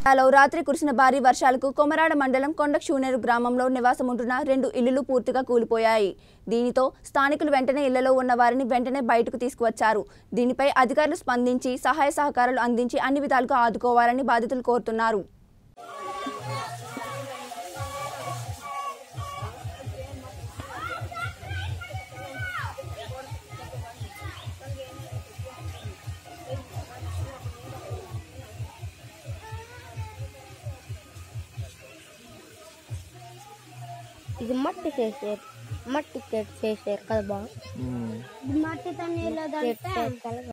జిల్లాలో రాత్రి కురిసిన భారీ వర్షాలకు కొమరాడ మండలం కొండక్షూనేరు గ్రామంలో నివాసం ఉంటున్న 2 ఇళ్లు పూర్తిగా కూలిపోయాయి. దీనితో స్థానికులు వెంటనే ఇళ్లలో ఉన్న వారిని వెంటనే బయటకు తీసుకువచ్చారు. దీనిపై అధికారులు స్పందించి సహాయ సహకారాలు అందించి అన్ని విధాలుగా ఆదుకోవాలని బాధితులు కోరుతున్నారు. ఇది మట్టి చేసారు కదా బాగా మట్టితో నీళ్ళు